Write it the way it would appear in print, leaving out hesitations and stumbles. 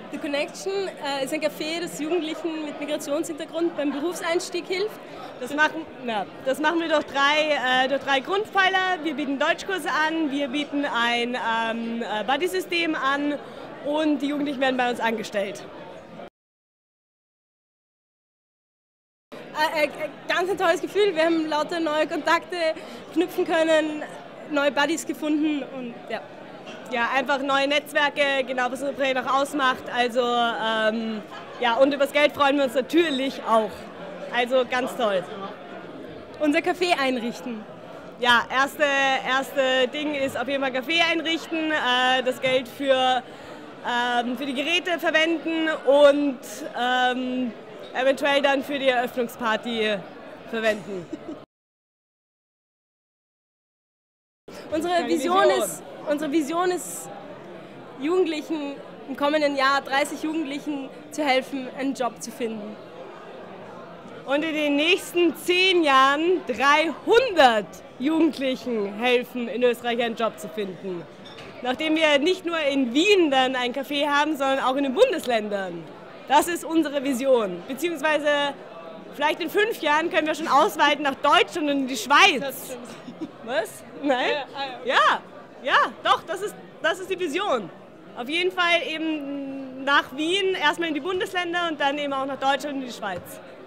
The Connection ist ein Café, das Jugendlichen mit Migrationshintergrund beim Berufseinstieg hilft. Das machen wir durch drei Grundpfeiler. Wir bieten Deutschkurse an, wir bieten ein Buddy-System an und die Jugendlichen werden bei uns angestellt. Ganz ein tolles Gefühl. Wir haben lauter neue Kontakte knüpfen können, neue Buddies gefunden und ja. Ja, einfach neue Netzwerke, genau was unser Projekt auch ausmacht. Also ja, und über das Geld freuen wir uns natürlich auch. Also ganz toll. Unser Café einrichten. Ja, erste Ding ist auf jeden Fall Café einrichten, das Geld für die Geräte verwenden und eventuell dann für die Eröffnungsparty verwenden. Unsere Vision ist, Jugendlichen im kommenden Jahr 30 Jugendlichen zu helfen, einen Job zu finden. Und in den nächsten 10 Jahren 300 Jugendlichen helfen, in Österreich einen Job zu finden. Nachdem wir nicht nur in Wien dann ein Café haben, sondern auch in den Bundesländern. Das ist unsere Vision. Beziehungsweise vielleicht in 5 Jahren können wir schon ausweiten nach Deutschland und in die Schweiz. Was? Nein? Ja, doch, das ist die Vision. Auf jeden Fall eben nach Wien, erstmal in die Bundesländer und dann eben auch nach Deutschland und in die Schweiz.